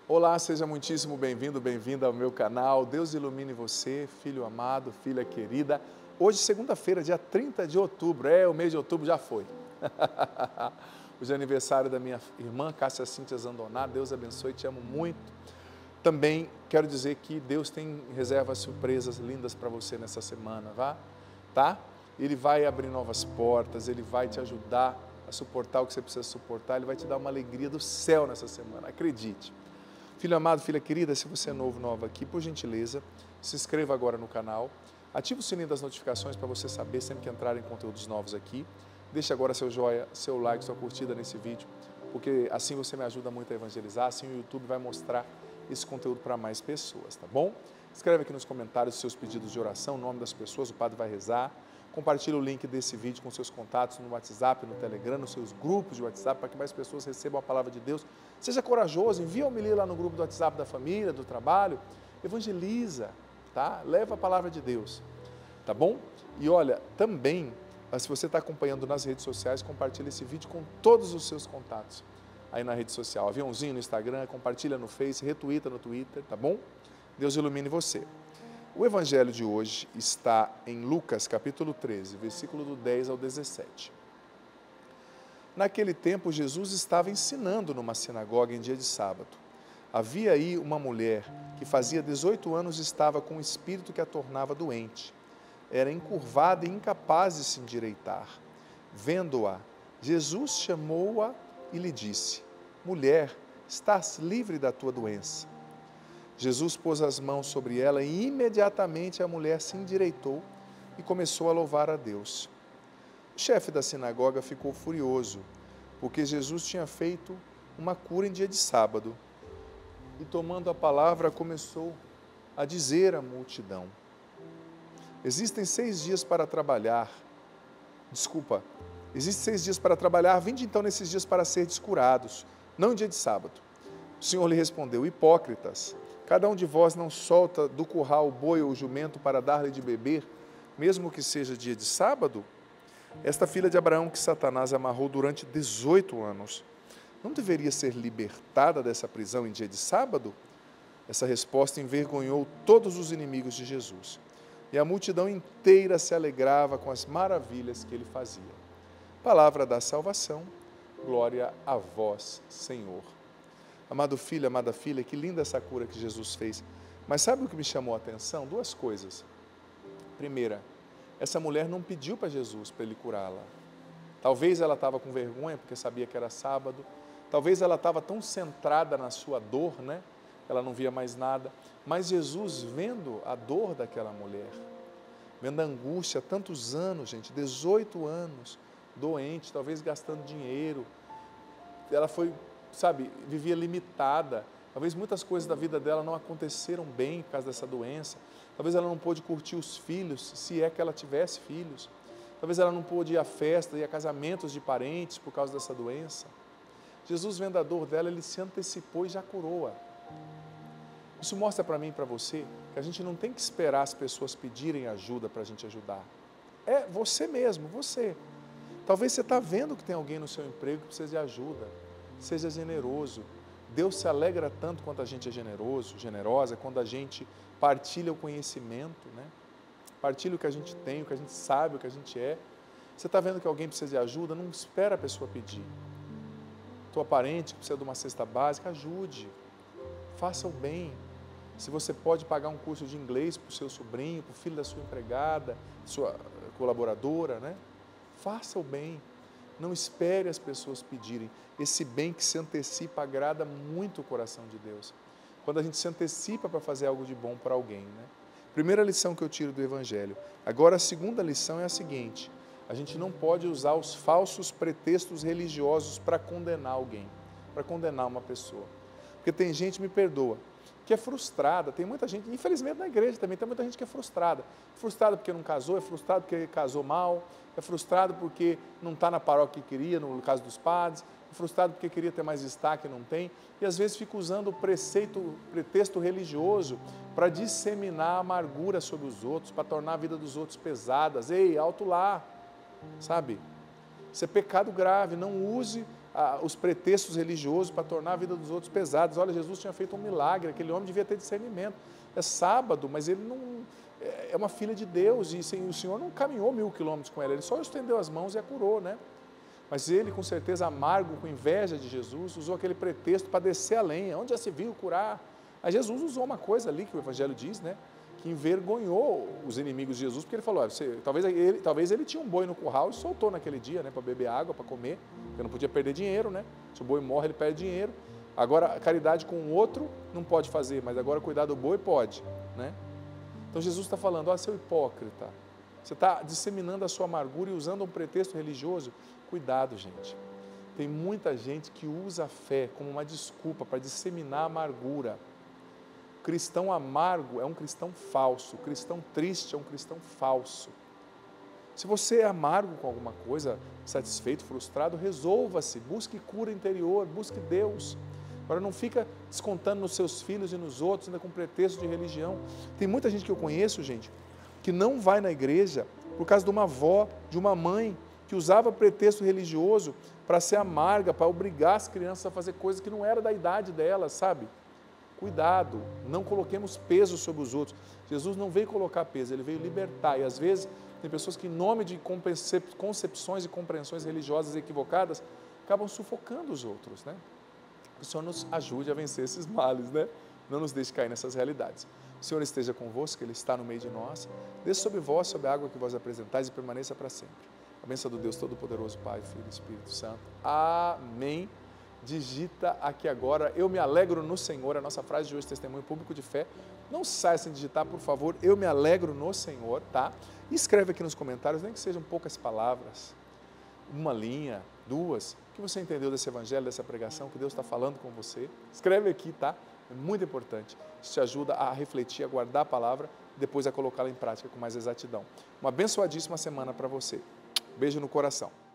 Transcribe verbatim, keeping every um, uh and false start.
Olá, seja muitíssimo bem-vindo, bem-vinda ao meu canal. Deus ilumine você, filho amado, filha querida. Hoje, segunda-feira, dia trinta de outubro, é, o mês de outubro já foi. Hoje é aniversário da minha irmã, Cássia Cíntia Zandonato. Deus abençoe, te amo muito. Também quero dizer que Deus tem reservas surpresas lindas para você nessa semana, vá? Tá? Ele vai abrir novas portas, Ele vai te ajudar a suportar o que você precisa suportar, Ele vai te dar uma alegria do céu nessa semana, acredite. Filho amado, filha querida, se você é novo, nova aqui, por gentileza, se inscreva agora no canal, ative o sininho das notificações para você saber sempre que entrarem conteúdos novos aqui. Deixe agora seu joinha, seu like, sua curtida nesse vídeo, porque assim você me ajuda muito a evangelizar, assim o YouTube vai mostrar esse conteúdo para mais pessoas, tá bom? Escreve aqui nos comentários os seus pedidos de oração, o nome das pessoas, o padre vai rezar. Compartilhe o link desse vídeo com seus contatos no WhatsApp, no Telegram, nos seus grupos de WhatsApp, para que mais pessoas recebam a palavra de Deus. Seja corajoso, envia uma homilia lá no grupo do WhatsApp da família, do trabalho, evangeliza, tá? Leva a palavra de Deus, tá bom? E olha, também, se você está acompanhando nas redes sociais, compartilhe esse vídeo com todos os seus contatos aí na rede social. Aviãozinho no Instagram, compartilha no Face, retuita no Twitter, tá bom? Deus ilumine você. O evangelho de hoje está em Lucas, capítulo treze, versículo do dez ao dezessete. Naquele tempo, Jesus estava ensinando numa sinagoga em dia de sábado. Havia aí uma mulher que fazia dezoito anos estava com um espírito que a tornava doente. Era encurvada e incapaz de se endireitar. Vendo-a, Jesus chamou-a e lhe disse: Mulher, estás livre da tua doença. Jesus pôs as mãos sobre ela e imediatamente a mulher se endireitou e começou a louvar a Deus. O chefe da sinagoga ficou furioso, porque Jesus tinha feito uma cura em dia de sábado. E tomando a palavra, começou a dizer à multidão: Existem seis dias para trabalhar. Desculpa, existem seis dias para trabalhar, vinde então nesses dias para ser descurados, não em dia de sábado. O Senhor lhe respondeu: Hipócritas, cada um de vós não solta do curral o boi ou o jumento para dar-lhe de beber, mesmo que seja dia de sábado? Esta filha de Abraão que Satanás amarrou durante dezoito anos, não deveria ser libertada dessa prisão em dia de sábado? Essa resposta envergonhou todos os inimigos de Jesus. E a multidão inteira se alegrava com as maravilhas que ele fazia. Palavra da salvação, glória a vós, Senhor. Amado filho, amada filha, que linda essa cura que Jesus fez. Mas sabe o que me chamou a atenção? Duas coisas. Primeira, essa mulher não pediu para Jesus para ele curá-la. Talvez ela estava com vergonha porque sabia que era sábado. Talvez ela estava tão centrada na sua dor, né? Ela não via mais nada. Mas Jesus, vendo a dor daquela mulher, vendo a angústia, tantos anos, gente, dezoito anos, doente, talvez gastando dinheiro. Ela foi... sabe, vivia limitada, talvez muitas coisas da vida dela não aconteceram bem por causa dessa doença, talvez ela não pôde curtir os filhos, se é que ela tivesse filhos, talvez ela não pôde ir a festas e a casamentos de parentes por causa dessa doença. Jesus, vendo a dor dela, ele se antecipou e já curou-a. Isso mostra para mim e para você que a gente não tem que esperar as pessoas pedirem ajuda para a gente ajudar. É você mesmo, você. Talvez você está vendo que tem alguém no seu emprego que precisa de ajuda. Seja generoso. Deus se alegra tanto quanto a gente é generoso, generosa, quando a gente partilha o conhecimento, né? Partilha o que a gente tem, o que a gente sabe, o que a gente é. Você está vendo que alguém precisa de ajuda, não espera a pessoa pedir. Tua parente que precisa de uma cesta básica, ajude. Faça o bem. Se você pode pagar um curso de inglês para o seu sobrinho, para o filho da sua empregada, sua colaboradora, né? Faça o bem. Não espere as pessoas pedirem. Esse bem que se antecipa agrada muito o coração de Deus. Quando a gente se antecipa para fazer algo de bom para alguém, né? Primeira lição que eu tiro do Evangelho. Agora, a segunda lição é a seguinte: a gente não pode usar os falsos pretextos religiosos para condenar alguém, para condenar uma pessoa. Porque tem gente, me perdoa, que é frustrada. Tem muita gente, infelizmente na igreja também, tem muita gente que é frustrada. Frustrada porque não casou, é frustrado porque casou mal, é frustrado porque não está na paróquia que queria, no caso dos padres, é frustrado porque queria ter mais destaque e não tem, e às vezes fica usando o preceito, o pretexto religioso para disseminar amargura sobre os outros, para tornar a vida dos outros pesadas. Ei, alto lá, sabe? Isso é pecado grave, não use ah, os pretextos religiosos para tornar a vida dos outros pesados. Olha, Jesus tinha feito um milagre, aquele homem devia ter discernimento. É sábado, mas ele não... É uma filha de Deus, e sim, o Senhor não caminhou mil quilômetros com ela, ele só estendeu as mãos e a curou, né? Mas ele, com certeza, amargo, com inveja de Jesus, usou aquele pretexto para descer a lenha. Onde já se viu curar? Aí Jesus usou uma coisa ali, que o Evangelho diz, né? Que envergonhou os inimigos de Jesus, porque ele falou, ah, você, talvez, ele, talvez ele tinha um boi no curral e soltou naquele dia, né? Para beber água, para comer, porque não podia perder dinheiro, né? Se o boi morre, ele perde dinheiro. Agora, a caridade com o outro não pode fazer, mas agora cuidar do boi pode, né? Então Jesus está falando, olha, seu hipócrita, você está disseminando a sua amargura e usando um pretexto religioso. Cuidado, gente. Tem muita gente que usa a fé como uma desculpa para disseminar a amargura. O cristão amargo é um cristão falso, o cristão triste é um cristão falso. Se você é amargo com alguma coisa, satisfeito, frustrado, resolva-se, busque cura interior, busque Deus. Agora não fica descontando nos seus filhos e nos outros, ainda com pretexto de religião. Tem muita gente que eu conheço, gente, que não vai na igreja por causa de uma avó, de uma mãe, que usava pretexto religioso para ser amarga, para obrigar as crianças a fazer coisas que não era da idade delas, sabe? Cuidado, não coloquemos peso sobre os outros. Jesus não veio colocar peso, ele veio libertar. E às vezes tem pessoas que, em nome de concepções e compreensões religiosas equivocadas, acabam sufocando os outros, né? Que o Senhor nos ajude a vencer esses males, né? Não nos deixe cair nessas realidades. O Senhor esteja convosco, Ele está no meio de nós. Desça sobre vós, sobre a água que vós apresentais e permaneça para sempre. A bênção do Deus Todo-Poderoso, Pai, Filho e Espírito Santo. Amém. Digita aqui agora, eu me alegro no Senhor, a nossa frase de hoje, testemunho público de fé. Não saia sem digitar, por favor, eu me alegro no Senhor, tá? E escreve aqui nos comentários, nem que sejam poucas palavras, uma linha, duas, o que você entendeu desse evangelho, dessa pregação, que Deus está falando com você. Escreve aqui, tá? É muito importante. Isso te ajuda a refletir, a guardar a palavra e depois a colocá-la em prática com mais exatidão. Uma abençoadíssima semana para você. Beijo no coração.